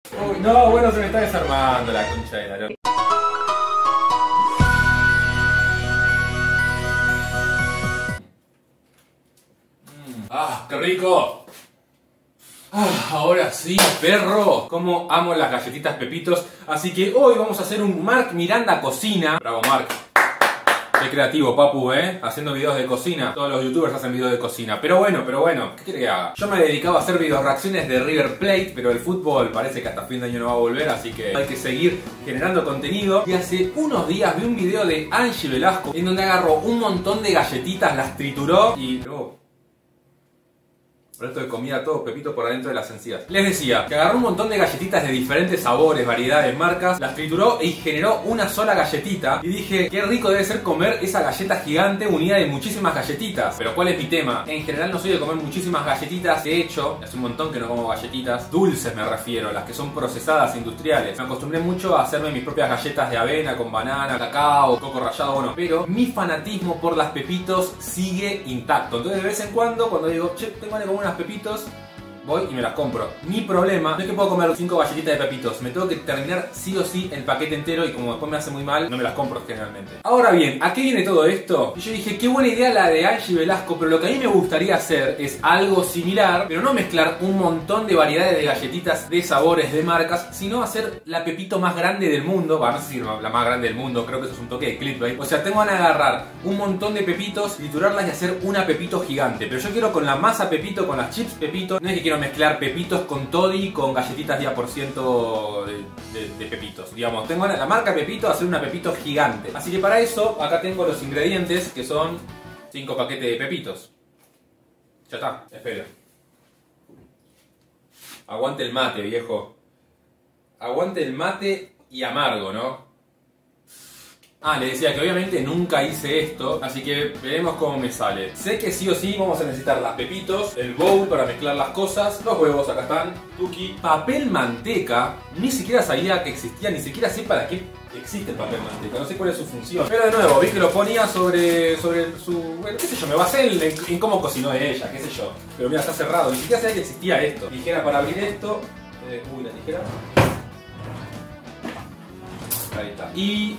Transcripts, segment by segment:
Uy, no, bueno, se me está desarmando la concha de la lora. ¡Ah, qué rico! Ah, ahora sí, perro. Cómo amo las galletitas Pepitos. Así que hoy vamos a hacer un Marc Miranda cocina. Bravo, Marc. Qué creativo, papu, haciendo videos de cocina. Todos los youtubers hacen videos de cocina. Pero bueno, ¿qué quiere que haga? Yo me he dedicado a hacer video reacciones de River Plate, pero el fútbol parece que hasta fin de año no va a volver, así que hay que seguir generando contenido. Y hace unos días vi un video de Angie Velasco en donde agarró un montón de galletitas, las trituró y... Resto de comida, todo Pepito por adentro de las encías. Les decía que agarró un montón de galletitas de diferentes sabores, variedades, marcas, las trituró y generó una sola galletita. Y dije, qué rico debe ser comer esa galleta gigante unida de muchísimas galletitas. Pero ¿cuál es mi tema? En general no soy de comer muchísimas galletitas. De hecho, hace un montón que no como galletitas dulces, me refiero, las que son procesadas, industriales. Me acostumbré mucho a hacerme mis propias galletas de avena con banana, cacao, coco rallado, bueno. Pero mi fanatismo por las Pepitos sigue intacto. Entonces de vez en cuando digo, che, tengo ganas de comer unas Pepitos, voy y me las compro. Mi problema no es que puedo comer 5 galletitas de Pepitos, me tengo que terminar sí o sí el paquete entero y como después me hace muy mal, no me las compro generalmente. Ahora bien, ¿a qué viene todo esto? Y yo dije, qué buena idea la de Angie Velasco, pero lo que a mí me gustaría hacer es algo similar, pero no mezclar un montón de variedades de galletitas de sabores, de marcas, sino hacer la Pepito más grande del mundo. Bueno, no sé si la más grande del mundo, creo que eso es un toque de clickbait. O sea, tengo ganas de agarrar un montón de Pepitos, triturarlas y hacer una Pepito gigante. Pero yo quiero con la masa Pepito, con las chips Pepito, no es que quiero mezclar Pepitos con toddy, con galletitas día por ciento de Pepitos. Digamos, tengo la marca Pepito hacer una Pepito gigante. Así que para eso, acá tengo los ingredientes, que son 5 paquetes de Pepitos. Ya está, espera. Aguante el mate, viejo. Aguante el mate y amargo, ¿no? Ah, le decía que obviamente nunca hice esto, así que veremos cómo me sale. Sé que sí o sí vamos a necesitar las Pepitos, el bowl para mezclar las cosas, los huevos, acá están, tuki, papel manteca, ni siquiera sabía que existía, ni siquiera sé para qué existe el papel manteca, no sé cuál es su función. Pero de nuevo, vi que lo ponía sobre su... Bueno, qué sé yo, me basé en cómo cocinó ella, qué sé yo. Pero mira, está cerrado, ni siquiera sabía que existía esto. Tijera para abrir esto, uy, la tijera. Ahí está. Y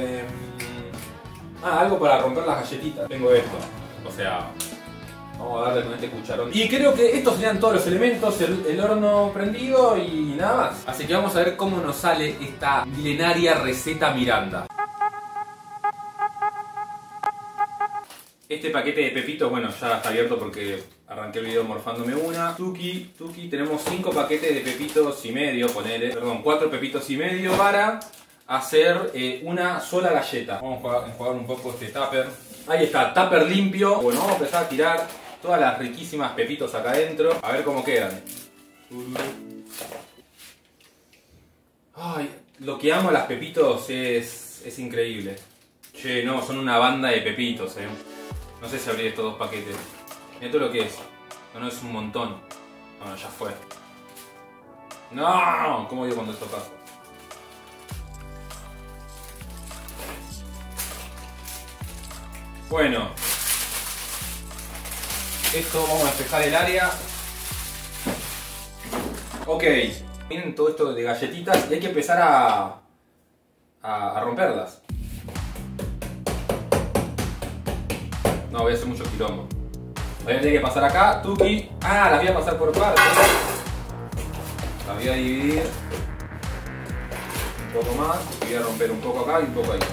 algo para romper las galletitas. Tengo esto. O sea, vamos a darle con este cucharón. Y creo que estos serían todos los elementos. El horno prendido y nada más. Así que vamos a ver cómo nos sale esta milenaria receta Miranda. Este paquete de Pepito, bueno, ya está abierto porque arranqué el video morfándome una. Tuki, tenemos 5 paquetes de Pepitos y medio, ponele. Perdón, 4 Pepitos y medio para hacer una sola galleta. Vamos a enjuagar un poco este tupper. Ahí está, tupper limpio. Bueno, vamos a empezar a tirar todas las riquísimas Pepitos acá adentro. A ver cómo quedan. Ay, lo que amo a las Pepitos es increíble. Che, no, son una banda de Pepitos, No sé si abrir estos 2 paquetes. Mira todo lo que es. No, es un montón. Bueno, ya fue. No, ¿cómo digo cuando esto pasa? Bueno, esto vamos a despejar el área. Ok, miren todo esto de galletitas y hay que empezar a romperlas. No, voy a hacer mucho quilombo. Voy a tener que pasar acá, tuki. Ah, las voy a pasar por partes. Las voy a dividir un poco más. Voy a romper un poco acá y un poco ahí.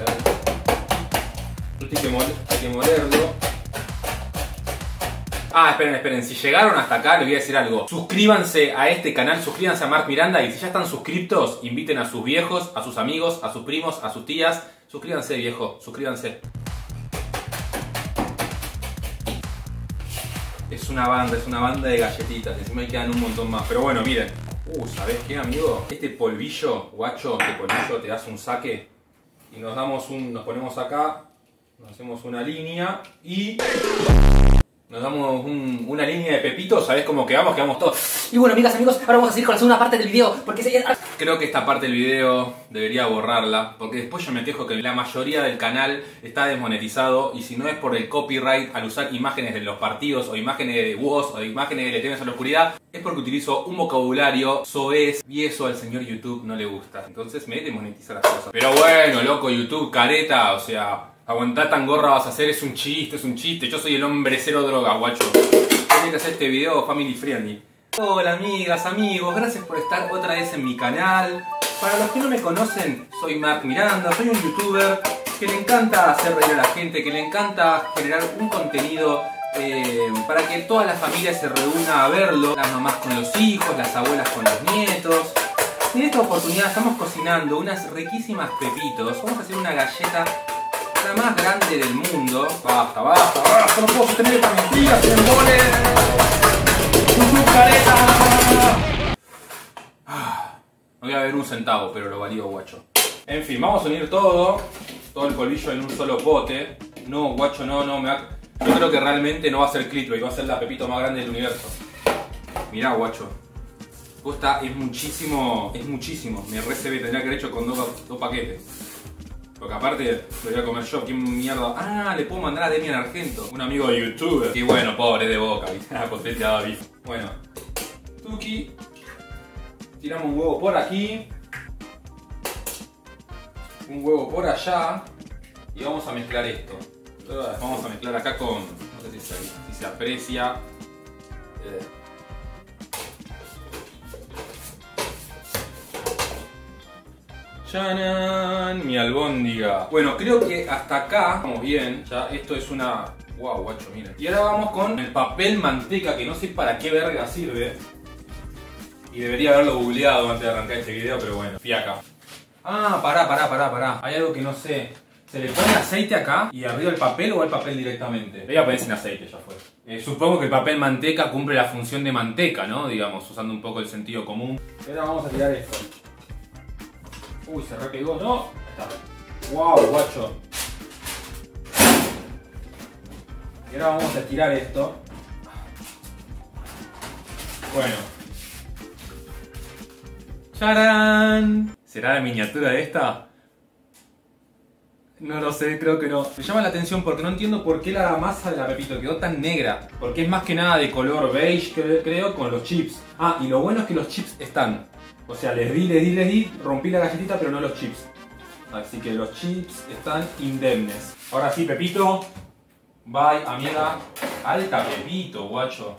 Hay que molerlo. Ah, esperen. Si llegaron hasta acá, les voy a decir algo. Suscríbanse a este canal, suscríbanse a Marc Miranda. Y si ya están suscriptos, inviten a sus viejos, a sus amigos, a sus primos, a sus tías. Suscríbanse, viejo, suscríbanse. Es una banda de galletitas. Encima me quedan un montón más. Pero bueno, miren. ¿Sabés qué, amigo? Este polvillo, guacho, este polvillo te hace un saque. Y nos ponemos acá. Nos hacemos una línea y nos damos una línea de Pepitos. ¿Sabés cómo quedamos? Quedamos todos Y bueno, amigas, amigos, ahora vamos a seguir con la segunda parte del video, porque creo que esta parte del video debería borrarla, porque después yo me quejo que la mayoría del canal está desmonetizado, y si no es por el copyright al usar imágenes de los partidos, o imágenes de voz, o imágenes de letreros a la oscuridad, es porque utilizo un vocabulario soez, y eso al señor YouTube no le gusta. Entonces me desmonetiza las cosas. Pero bueno, loco, YouTube, careta, o sea, aguantá tan gorra vas a hacer, es un chiste, yo soy el hombre cero droga, guacho. Tengo que hacer este video family friendly. Hola amigas, amigos, gracias por estar otra vez en mi canal. Para los que no me conocen, soy Mark Miranda, soy un youtuber que le encanta hacer reír a la gente, que le encanta generar un contenido para que toda la familia se reúna a verlo, las mamás con los hijos, las abuelas con los nietos. Y en esta oportunidad estamos cocinando unas riquísimas pepitos. Vamos a hacer una galleta la más grande del mundo. Basta, basta, basta, no puedo sostener esta mentira, se me embole. No voy a ver un centavo, pero lo valió, guacho. En fin, vamos a unir todo el polvillo en un solo pote. No, guacho, no, yo creo que realmente no va a ser clickbait, va a ser la pepito más grande del universo. Mirá, guacho. Costa es muchísimo. Me recebe, tendría que haber hecho con dos paquetes. Porque aparte lo voy a comer yo, ¿quién mierda? Ah, le puedo mandar a Demian Argento, un amigo de youtuber. Y bueno, pobre de Boca, potente a David. Bueno, tuki. Tiramos un huevo por aquí. Un huevo por allá. Y vamos a mezclar esto. Vamos a mezclar acá con... no sé si se aprecia. ¡Chanan! Mi albóndiga. Bueno, creo que hasta acá vamos bien. Ya esto es una... wow, guacho, miren. Y ahora vamos con el papel manteca, que no sé para qué verga sirve. Y debería haberlo googleado antes de arrancar este video, pero bueno, fiaca. Ah, pará. Hay algo que no sé. ¿Se le pone aceite acá y arriba el papel o el papel directamente? Le voy a poner sin aceite, ya fue. Supongo que el papel manteca cumple la función de manteca, ¿no? Digamos, usando un poco el sentido común. Ahora vamos a tirar esto. Uy, se repegó, ¿no? Ahí está. Wow, guacho. Y ahora vamos a estirar esto. Bueno. ¡Tarán! ¿Será la miniatura de esta? No lo sé, creo que no. Me llama la atención porque no entiendo por qué la masa de la pepito quedó tan negra. Porque es más que nada de color beige, creo, con los chips. Ah, y lo bueno es que los chips están. O sea, les di, rompí la galletita, pero no los chips. Así que los chips están indemnes. Ahora sí, Pepito. Bye, amiga. Alta Pepito, guacho.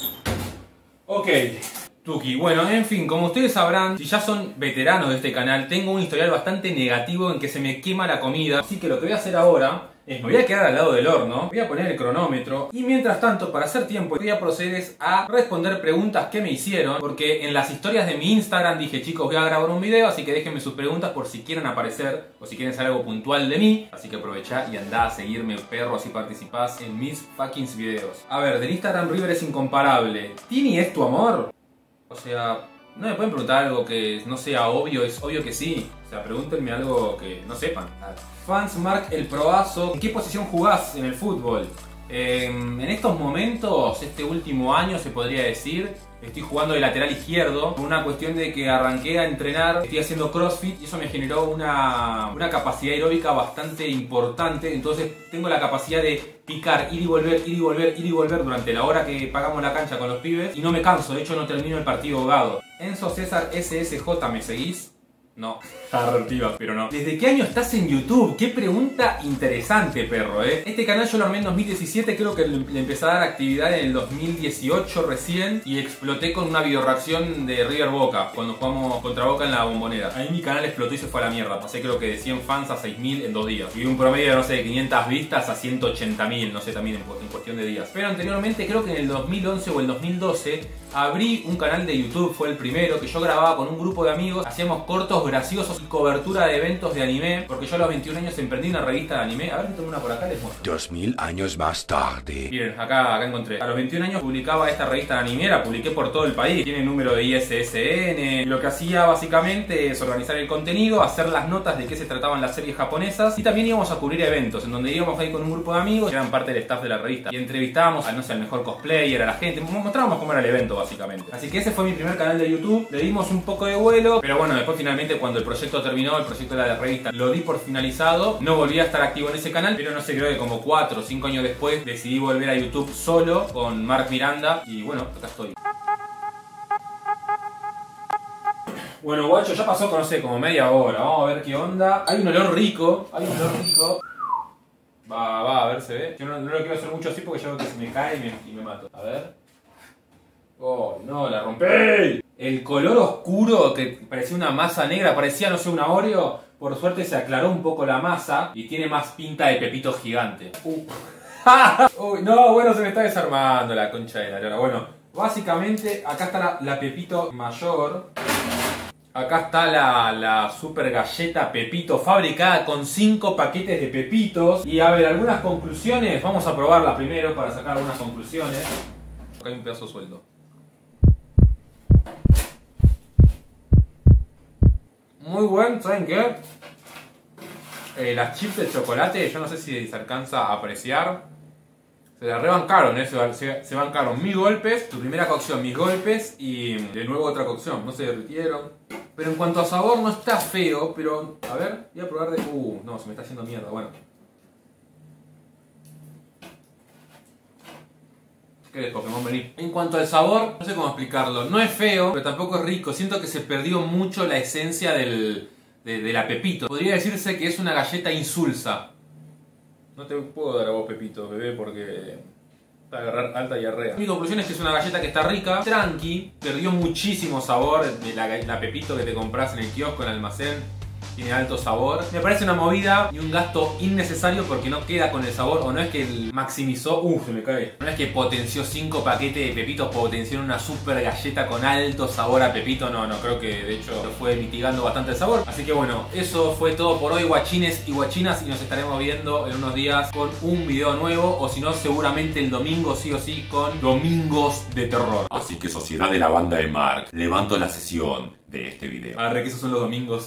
Ok, tuki. Bueno, en fin, como ustedes sabrán, si ya son veteranos de este canal, tengo un historial bastante negativo en que se me quema la comida. Así que lo que voy a hacer ahora es, me voy a quedar al lado del horno, voy a poner el cronómetro y mientras tanto, para hacer tiempo, voy a proceder a responder preguntas que me hicieron, porque en las historias de mi Instagram dije, chicos, voy a grabar un video, así que déjenme sus preguntas por si quieren aparecer o si quieren saber algo puntual de mí. Así que aprovechá y andá a seguirme, perro, así participás en mis fucking videos. A ver, del Instagram River es incomparable. ¿Tini es tu amor? O sea, no me pueden preguntar algo que no sea obvio, es obvio que sí. O sea, pregúntenme algo que no sepan. Fans Mark el Proazo, ¿en qué posición jugás en el fútbol? En estos momentos, este último año se podría decir, estoy jugando de lateral izquierdo. Por una cuestión de que arranqué a entrenar, estoy haciendo CrossFit y eso me generó una capacidad aeróbica bastante importante. Entonces tengo la capacidad de picar, ir y volver durante la hora que pagamos la cancha con los pibes. Y no me canso, de hecho no termino el partido ahogado. Enzo César SSJ, ¿me seguís? No, está reactiva, pero no. ¿Desde qué año estás en YouTube? Qué pregunta interesante, perro, Este canal yo lo armé en 2017, creo que le empecé a dar actividad en el 2018 recién. Y exploté con una videoreacción de River Boca, cuando jugamos contra Boca en la Bombonera. Ahí mi canal explotó y se fue a la mierda. Pasé creo que de 100 fans a 6.000 en 2 días. Y un promedio de, no sé, de 500 vistas a 180.000, no sé, también en cuestión de días. Pero anteriormente, creo que en el 2011 o el 2012, abrí un canal de YouTube, fue el primero, que yo grababa con un grupo de amigos. Hacíamos cortos graciosos y cobertura de eventos de anime, porque yo a los 21 años emprendí una revista de anime. A ver si tengo una por acá, les muestro. 2000 años más tarde. Miren, acá encontré. A los 21 años publicaba esta revista de anime, la publiqué por todo el país. Tiene número de ISSN. Y lo que hacía básicamente es organizar el contenido, hacer las notas de qué se trataban las series japonesas. Y también íbamos a cubrir eventos, en donde íbamos ahí con un grupo de amigos que eran parte del staff de la revista. Y entrevistábamos a, no sé, al mejor cosplayer, a la gente. Mostrábamos cómo era el evento, básicamente. Así que ese fue mi primer canal de YouTube. Le dimos un poco de vuelo, pero bueno, después finalmente cuando el proyecto terminó, el proyecto de la revista, lo di por finalizado. No volví a estar activo en ese canal, pero no sé, creo que como 4 o 5 años después decidí volver a YouTube solo con Mark Miranda y bueno, acá estoy. Bueno, guacho, ya pasó, no sé, como media hora. Vamos a ver qué onda. Hay un olor rico. Va, a ver, se ve. Yo no lo quiero hacer mucho así porque yo creo que se me cae y me mato. A ver. Oh, no, la rompí. El color oscuro que parecía una masa negra, parecía, no sé, una Oreo. Por suerte se aclaró un poco la masa y tiene más pinta de pepito gigante. Uy, no, bueno, se me está desarmando la concha de la lora. Bueno, básicamente acá está la pepito mayor. Acá está la super galleta Pepito fabricada con 5 paquetes de pepitos. Y a ver, algunas conclusiones. Vamos a probarla primero para sacar algunas conclusiones. Acá hay un pedazo suelto. Muy buen, ¿saben qué? Las chips de chocolate, yo no sé si se alcanza a apreciar. Se la rebancaron, se bancaron mis golpes, su primera cocción, mis golpes y de nuevo otra cocción, no se derritieron. Pero en cuanto a sabor no está feo, pero a ver, voy a probar de... no, se me está haciendo mierda, bueno. ¿Qué es Pokémon? Vení. En cuanto al sabor, no sé cómo explicarlo, no es feo, pero tampoco es rico. Siento que se perdió mucho la esencia de la Pepito. Podría decirse que es una galleta insulsa. No te puedo dar a vos Pepito, bebé, porque va a agarrar alta diarrea. Mi conclusión es que es una galleta que está rica, tranqui, perdió muchísimo sabor de la Pepito que te compras en el kiosco, en el almacén. Tiene alto sabor. Me parece una movida y un gasto innecesario porque no queda con el sabor. O no es que maximizó... se me cae. No es que potenció 5 paquetes de pepitos, potenció una super galleta con alto sabor a pepito. No, creo que de hecho lo fue mitigando bastante el sabor. Así que bueno, eso fue todo por hoy, guachines y guachinas. Y nos estaremos viendo en unos días con un video nuevo. O si no, seguramente el domingo sí o sí con Domingos de Terror. Así que sociedad de la banda de Mark, levanto la sesión de este video. Arre, que esos son los domingos.